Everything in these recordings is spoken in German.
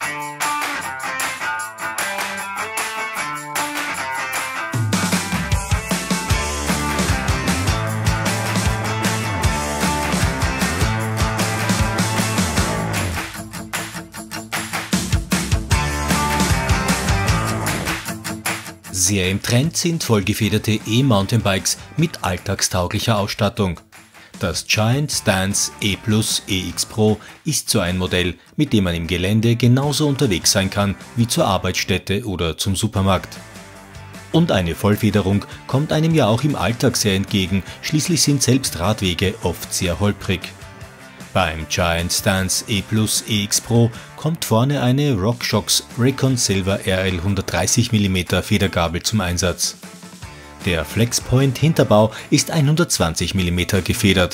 Sehr im Trend sind vollgefederte E-Mountainbikes mit alltagstauglicher Ausstattung. Das Giant Stance E+ EX Pro ist so ein Modell, mit dem man im Gelände genauso unterwegs sein kann wie zur Arbeitsstätte oder zum Supermarkt. Und eine Vollfederung kommt einem ja auch im Alltag sehr entgegen, schließlich sind selbst Radwege oft sehr holprig. Beim Giant Stance E+ EX Pro kommt vorne eine RockShox Recon Silver RL 130 mm Federgabel zum Einsatz. Der Flexpoint Hinterbau ist 120 mm gefedert.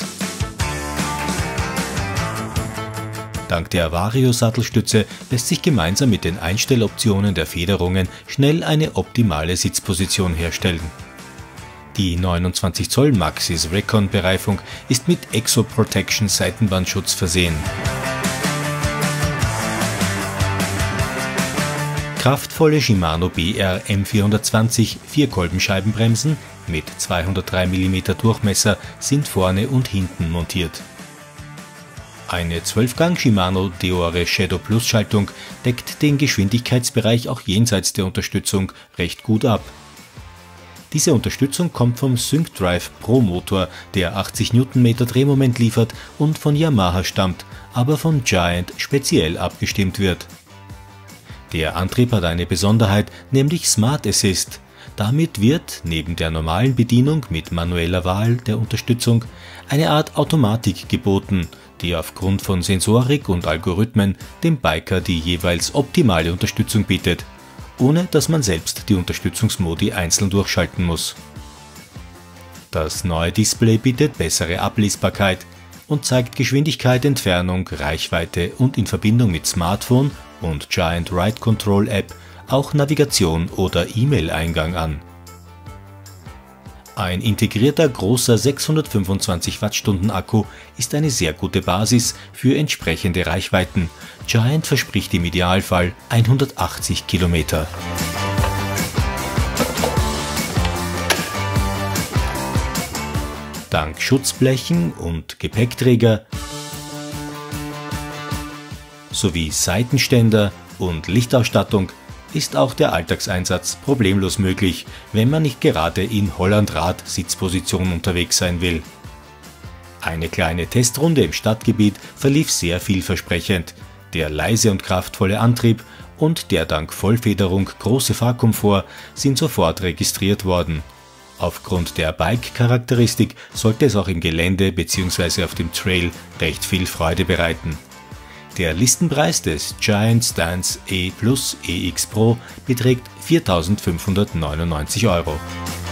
Dank der Vario-Sattelstütze lässt sich gemeinsam mit den Einstelloptionen der Federungen schnell eine optimale Sitzposition herstellen. Die 29 Zoll Maxxis Recon Bereifung ist mit Exo Protection Seitenwandschutz versehen. Kraftvolle Shimano BR M420 Vierkolbenscheibenbremsen mit 203 mm Durchmesser sind vorne und hinten montiert. Eine 12-Gang Shimano Deore Shadow Plus Schaltung deckt den Geschwindigkeitsbereich auch jenseits der Unterstützung recht gut ab. Diese Unterstützung kommt vom SyncDrive Pro Motor, der 80 Nm Drehmoment liefert und von Yamaha stammt, aber von Giant speziell abgestimmt wird. Der Antrieb hat eine Besonderheit, nämlich Smart Assist. Damit wird, neben der normalen Bedienung mit manueller Wahl der Unterstützung, eine Art Automatik geboten, die aufgrund von Sensorik und Algorithmen dem Biker die jeweils optimale Unterstützung bietet, ohne dass man selbst die Unterstützungsmodi einzeln durchschalten muss. Das neue Display bietet bessere Ablesbarkeit und zeigt Geschwindigkeit, Entfernung, Reichweite und in Verbindung mit Smartphone und Giant Ride Control App auch Navigation oder E-Mail-Eingang an. Ein integrierter großer 625 Wattstunden Akku ist eine sehr gute Basis für entsprechende Reichweiten. Giant verspricht im Idealfall 180 Kilometer. Dank Schutzblechen und Gepäckträger sowie Seitenständer und Lichtausstattung ist auch der Alltagseinsatz problemlos möglich, wenn man nicht gerade in Hollandrad-Sitzposition unterwegs sein will. Eine kleine Testrunde im Stadtgebiet verlief sehr vielversprechend. Der leise und kraftvolle Antrieb und der dank Vollfederung große Fahrkomfort sind sofort registriert worden. Aufgrund der Bike-Charakteristik sollte es auch im Gelände bzw. auf dem Trail recht viel Freude bereiten. Der Listenpreis des Giant Stance E+ EX Pro beträgt 4.599 €.